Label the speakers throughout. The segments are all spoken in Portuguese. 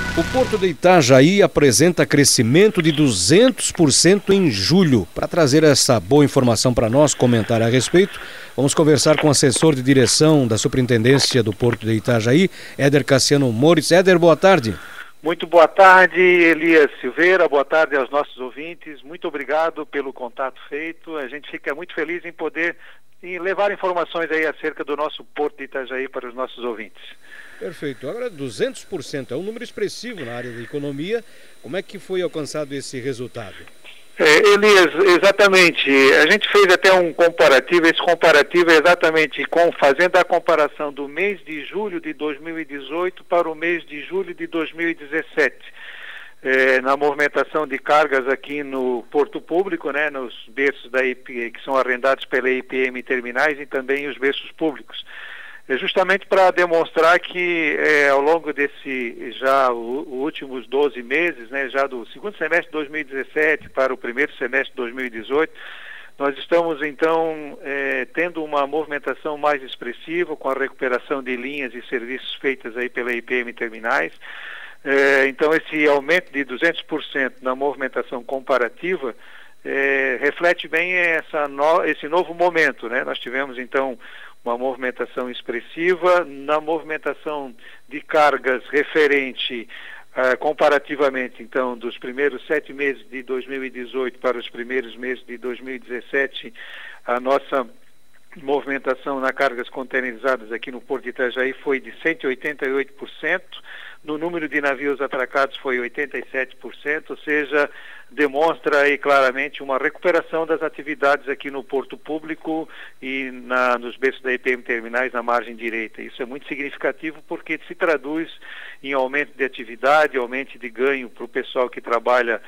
Speaker 1: O Porto de Itajaí apresenta crescimento de 200% em julho. Para trazer essa boa informação para nós, comentar a respeito, vamos conversar com o assessor de direção da Superintendência do Porto de Itajaí, Éder Cassiano Moritz. Éder, boa tarde.
Speaker 2: Muito boa tarde, Elias Silveira, boa tarde aos nossos ouvintes. Muito obrigado pelo contato feito. A gente fica muito feliz em poder levar informações aí acerca do nosso Porto de Itajaí para os nossos ouvintes.
Speaker 1: Perfeito. Agora 200% é um número expressivo na área da economia. Como é que foi alcançado esse resultado?
Speaker 2: Elias, exatamente. A gente fez até um comparativo. Esse comparativo é exatamente fazendo a comparação do mês de julho de 2018 para o mês de julho de 2017. Na movimentação de cargas aqui no Porto Público, né, nos berços da que são arrendados pela IPM Terminais e também os berços públicos. Justamente para demonstrar que ao longo desse os últimos 12 meses, né, já do segundo semestre de 2017 para o primeiro semestre de 2018, nós estamos então tendo uma movimentação mais expressiva com a recuperação de linhas e serviços feitas aí pela IPM Terminais. Então esse aumento de 200% na movimentação comparativa reflete bem esse novo momento, né? Nós tivemos então uma movimentação expressiva na movimentação de cargas referente comparativamente, então, dos primeiros 7 meses de 2018 para os primeiros meses de 2017, a nossa movimentação na cargas containerizadas aqui no Porto de Itajaí foi de 188%, no número de navios atracados foi 87%, ou seja, demonstra aí claramente uma recuperação das atividades aqui no Porto Público e nos berços da IPM Terminais na margem direita. Isso é muito significativo porque se traduz em aumento de atividade, aumento de ganho para o pessoal que trabalha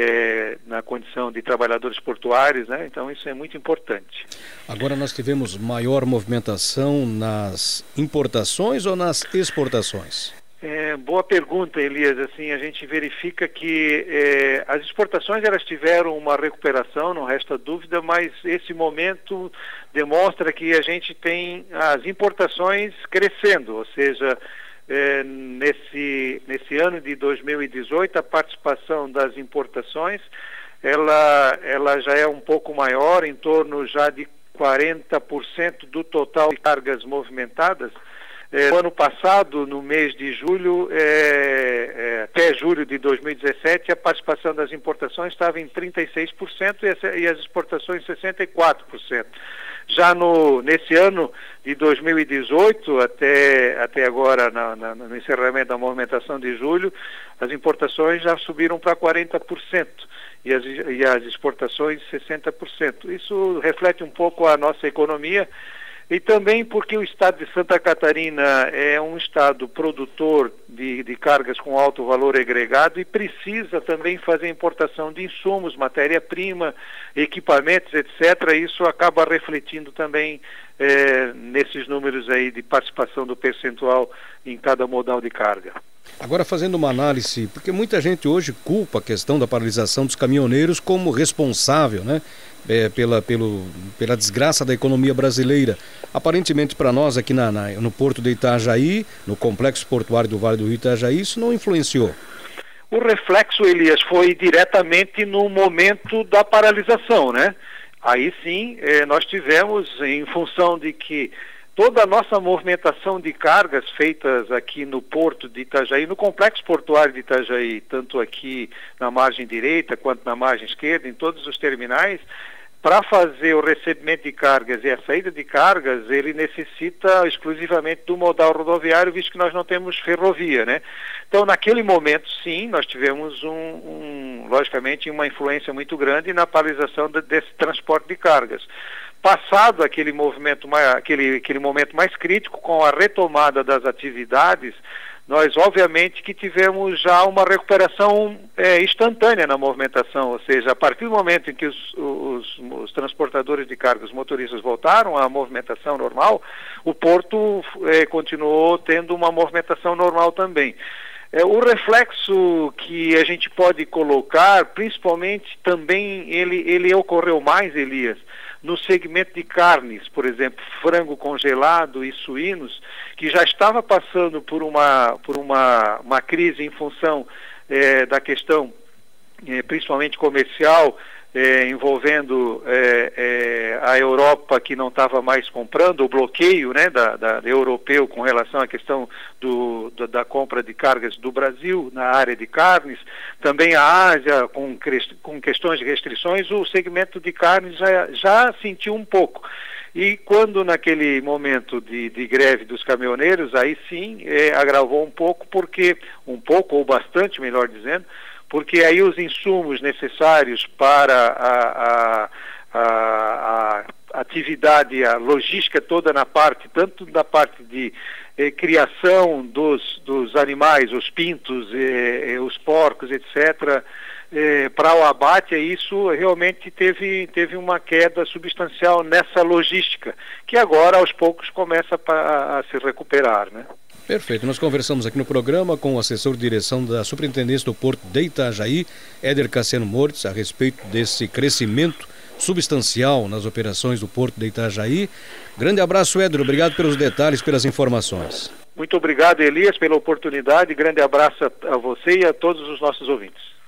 Speaker 2: na condição de trabalhadores portuários, né? Então isso é muito importante.
Speaker 1: Agora nós tivemos maior movimentação nas importações ou nas exportações?
Speaker 2: Boa pergunta, Elias. Assim, a gente verifica que as exportações elas tiveram uma recuperação, não resta dúvida, mas esse momento demonstra que a gente tem as importações crescendo, ou seja, nesse ano de 2018 a participação das importações ela já é um pouco maior, em torno já de 40% do total de cargas movimentadas. No ano passado, no mês de julho, até julho de 2017, a participação das importações estava em 36% e as exportações 64%. Já nesse ano de 2018, até agora, no encerramento da movimentação de julho, as importações já subiram para 40% e as exportações 60%. Isso reflete um pouco a nossa economia. E também porque o estado de Santa Catarina é um estado produtor de cargas com alto valor agregado e precisa também fazer importação de insumos, matéria-prima, equipamentos, etc. Isso acaba refletindo também nesses números aí de participação do percentual em cada modal de carga.
Speaker 1: Agora fazendo uma análise, porque muita gente hoje culpa a questão da paralisação dos caminhoneiros como responsável, né? Pela desgraça da economia brasileira. Aparentemente para nós aqui no Porto de Itajaí, no Complexo Portuário do Vale do Rio Itajaí, isso não influenciou.
Speaker 2: O reflexo, Elias, foi diretamente no momento da paralisação, né? Aí sim, nós tivemos, em função de que toda a nossa movimentação de cargas feitas aqui no Porto de Itajaí, no Complexo Portuário de Itajaí, tanto aqui na margem direita quanto na margem esquerda, em todos os terminais, para fazer o recebimento de cargas e a saída de cargas, ele necessita exclusivamente do modal rodoviário, visto que nós não temos ferrovia, né? Então, naquele momento, sim, nós tivemos logicamente, uma influência muito grande na paralisação desse transporte de cargas. Passado aquele momento mais crítico, com a retomada das atividades, nós obviamente que tivemos já uma recuperação instantânea na movimentação, ou seja, a partir do momento em que os transportadores de cargas, os motoristas voltaram à movimentação normal, o porto continuou tendo uma movimentação normal também. O reflexo que a gente pode colocar, principalmente também, ele ocorreu mais, Elias, no segmento de carnes, por exemplo, frango congelado e suínos, que já estava passando por uma crise em função da questão, principalmente comercial, envolvendo a Europa, que não estava mais comprando, o bloqueio, né, da europeu com relação à questão da compra de cargas do Brasil na área de carnes. Também a Ásia, com questões de restrições, o segmento de carnes já sentiu um pouco. E quando naquele momento de greve dos caminhoneiros, aí sim agravou um pouco, ou bastante, melhor dizendo, porque aí os insumos necessários para a atividade, a logística toda tanto na parte de criação dos animais, os pintos, os porcos, etc., para o abate, isso realmente teve uma queda substancial nessa logística, que agora aos poucos começa a se recuperar, né?
Speaker 1: Perfeito. Nós conversamos aqui no programa com o assessor de direção da Superintendência do Porto de Itajaí, Éder Cassiano Moritz, a respeito desse crescimento substancial nas operações do Porto de Itajaí. Grande abraço, Éder. Obrigado pelos detalhes, pelas informações.
Speaker 2: Muito obrigado, Elias, pela oportunidade. Grande abraço a você e a todos os nossos ouvintes.